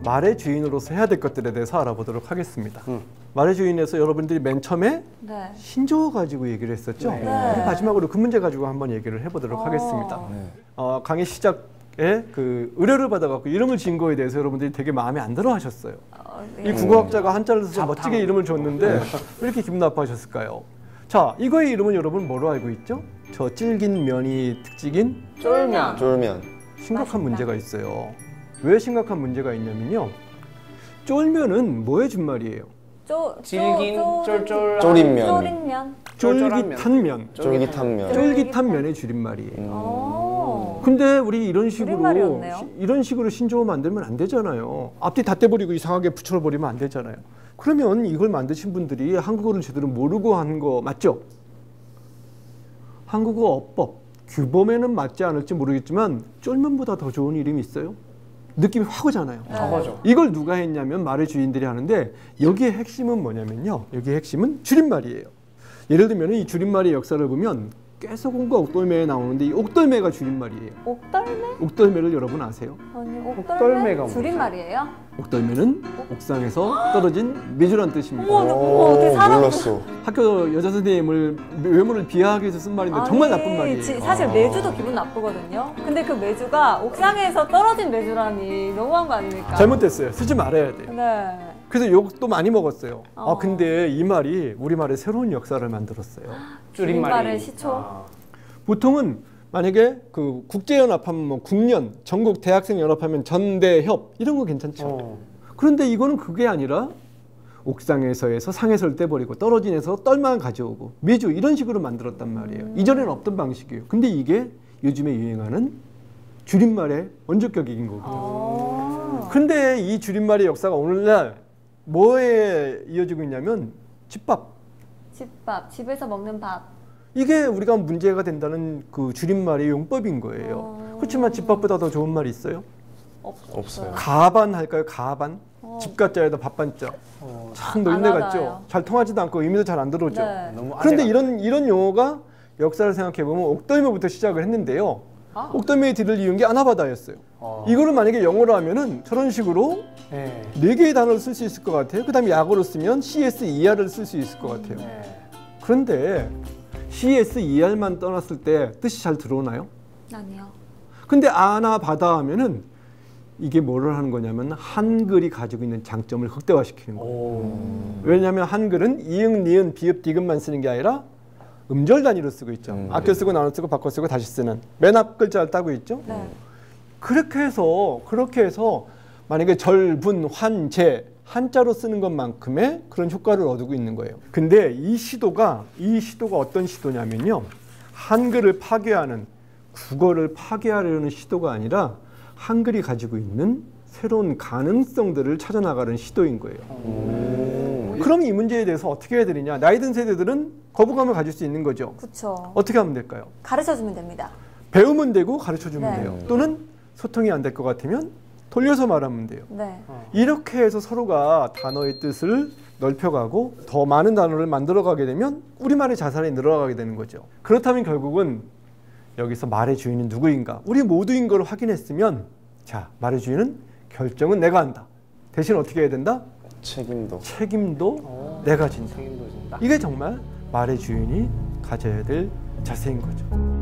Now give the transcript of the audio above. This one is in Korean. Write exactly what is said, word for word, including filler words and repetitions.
말의 주인으로서 해야 될 것들에 대해서 알아보도록 하겠습니다. 음. 말의 주인에서 여러분들이 맨 처음에 네. 신조어 가지고 얘기를 했었죠. 네. 우리 마지막으로 그 문제 가지고 한번 얘기를 해보도록 어. 하겠습니다. 네. 어, 강의 시작에 그 의뢰를 받아갖고 이름을 지은 거에 대해서 여러분들이 되게 마음에 안 들어 하셨어요. 어, 이 예. 국어학자가 한자를 써서 잡탕. 멋지게 이름을 줬는데 왜 이렇게 기분 나빠하셨을까요? 자, 이거의 이름은 여러분 뭐로 알고 있죠? 저 질긴 면이 특징인 쫄면. 쫄면. 심각한 맛있다. 문제가 있어요. 왜 심각한 문제가 있냐면요. 쫄면은 뭐의 준말이에요? 쪼, 질긴 쪼- 쫄쫄 쪼린면. 쪼린면. 쫄깃한 면. 쫄깃한 면. 쫄깃한 면의 줄임말이에요. 음. 오. 근데 우리 이런 식으로 줄임말이었네요. 시- 이런 식으로 신조어 만들면 안 되잖아요. 앞뒤 다 떼버리고 이상하게 붙여버리면 안 되잖아요. 그러면 이걸 만드신 분들이 한국어를 제대로 모르고 한 거 맞죠? 한국어 어법, 규범에는 맞지 않을지 모르겠지만 쫄면보다 더 좋은 이름이 있어요? 느낌이 확 오잖아요. 네. 저거죠. 이걸 누가 했냐면 말의 주인들이 하는데 여기에 핵심은 뭐냐면요. 여기에 핵심은 줄임말이에요. 예를 들면 이 줄임말의 역사를 보면 깨소금과 옥돌매에 나오는데 이 옥돌매가 줄임말이에요. 옥돌매? 옥돌매를 여러분 아세요? 아니, 옥돌매가 옥돌매? 뭐죠? 줄임말이에요? 옥돌매는 옥상에서 떨어진 메주란 뜻입니다. 어머, 어머, 어떻게 사람- 몰랐어. 학교 여자 선생님을 외모를 비하하기 위해서 쓴 말인데 정말 아니, 나쁜 말이에요. 지- 사실 아. 메주도 기분 나쁘거든요. 근데 그 메주가 옥상에서 떨어진 메주라니 너무한 거 아닙니까? 잘못됐어요. 쓰지 말아야 돼요. 네. 그래서 욕도 많이 먹었어요. 아 어. 근데 이 말이 우리말의 새로운 역사를 만들었어요. 줄임말의 시초. 아. 보통은 만약에 그 국제연합하면 뭐 국연, 전국 대학생 연합하면 전대협 이런 거 괜찮죠. 어. 그런데 이거는 그게 아니라 옥상에서에서 상에서를 떼버리고 떨어진 에서 떨만 가져오고 매주 이런 식으로 만들었단 말이에요. 음. 이전에는 없던 방식이에요. 근데 이게 요즘에 유행하는 줄임말의 원조격인 거거든요. 어. 근데 이 줄임말의 역사가 오늘날 뭐에 이어지고 있냐면 집밥. 집밥, 집에서 먹는 밥. 이게 우리가 문제가 된다는 그 줄임말의 용법인 거예요. 어. 그렇지만 집밥보다 더 좋은 말이 있어요? 없어요. 없어요. 가반 할까요? 가반? 어. 집가자에다 밥반자. 어. 참 안 노인네 와닿아요. 같죠? 잘 통하지도 않고 의미도 잘 안 들어오죠. 네. 너무 그런데 아재가- 이런 이런 용어가 역사를 생각해 보면 옥돌매부터 시작을 했는데요. 아. 옥돌매의 뒤를 이은 게 아나바다였어요. 어. 이거를 만약에 영어로 하면은 저런 식으로 네. 네 개의 단어를 쓸 수 있을 것 같아요. 그다음에 약어로 쓰면 씨에스 이알을 쓸 수 있을 것 같아요. 네. 그런데 씨에스 이알만 떠났을 때 뜻이 잘 들어오나요? 아니요. 근데 아나바다 하면은 이게 뭐를 하는 거냐면 한글이 가지고 있는 장점을 극대화시키는 거예요. 오. 왜냐하면 한글은 이응, 니은, 비읍, 디귿만 쓰는 게 아니라 음절 단위로 쓰고 있죠. 음. 아껴 쓰고 나눠 쓰고 바꿔 쓰고 다시 쓰는 맨 앞 글자를 따고 있죠. 네. 그렇게 해서 그렇게 해서 만약에 절, 분, 환, 제 한자로 쓰는 것만큼의 그런 효과를 얻고 있는 거예요. 근데 이 시도가 이 시도가 어떤 시도냐면요. 한글을 파괴하는 국어를 파괴하려는 시도가 아니라 한글이 가지고 있는 새로운 가능성들을 찾아나가는 시도인 거예요. 음. 그럼 이 문제에 대해서 어떻게 해야 되느냐? 나이 든 세대들은 거부감을 가질 수 있는 거죠. 그쵸. 어떻게 하면 될까요? 가르쳐주면 됩니다. 배우면 되고 가르쳐주면 네. 돼요. 또는 소통이 안 될 것 같으면 돌려서 말하면 돼요. 네. 이렇게 해서 서로가 단어의 뜻을 넓혀가고 더 많은 단어를 만들어가게 되면 우리말의 자산이 늘어가게 되는 거죠. 그렇다면 결국은 여기서 말의 주인은 누구인가? 우리 모두인 걸 확인했으면 자, 말의 주인은 결정은 내가 한다. 대신 어떻게 해야 된다? 책임도. 책임도 어. 내가 진다. 책임도 진다. 이게 정말 말의 주인이 가져야 될 자세인 거죠.